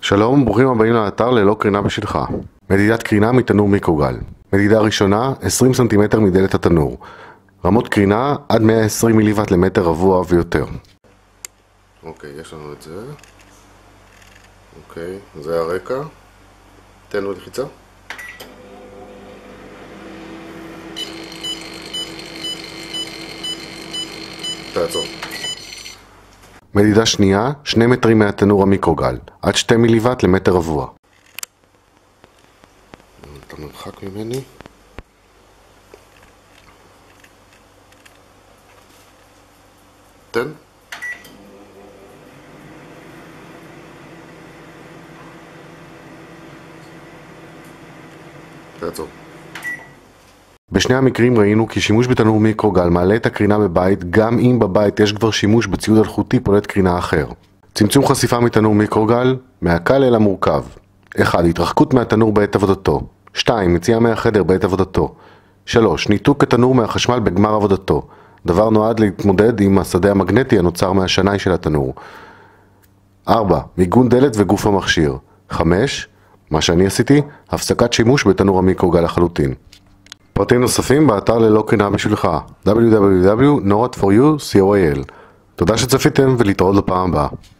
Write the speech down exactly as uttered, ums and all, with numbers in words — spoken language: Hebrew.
שלום, ברוכים הבאים לאתר ללא קרינה בשטחה. מדידת קרינה מתנור מיקרוגל. מדידה ראשונה, עשרים סנטימטר מדלת התנור. רמות קרינה עד מאה ועשרים מיליוואט למטר רבוע ויותר. אוקיי, יש לנו את זה. אוקיי, זה הרקע. תן לו לחיצה. תעצור. מדידה שנייה, שני מטרים מהתנור המיקרוגל, עד שתי מיליוואט למטר רבוע. אתה מרחק ממני. תן. תעצור. בשני המקרים ראינו כי שימוש בתנור מיקרוגל מעלה את הקרינה בבית גם אם בבית יש כבר שימוש בציוד אלחוטי פולט קרינה אחר. צמצום חשיפה מתנור מיקרוגל, מהקל אל המורכב. אחד. התרחקות מהתנור בעת עבודתו. שתיים. יציאה מהחדר בעת עבודתו. שלוש. ניתוק התנור מהחשמל בגמר עבודתו. דבר נועד להתמודד עם השדה המגנטי הנוצר מהשנאי של התנור. ארבע. מיגון דלת וגוף המכשיר. חמש. מה שאני עשיתי, הפסקת שימוש בתנור המיקרוגל לחלוטין. פרטים נוספים באתר ללא קרינה בשבילך דאבליו דאבליו דאבליו נוט פור יו קו קו אל. תודה שצפיתם ולהתראות לפעם הבאה.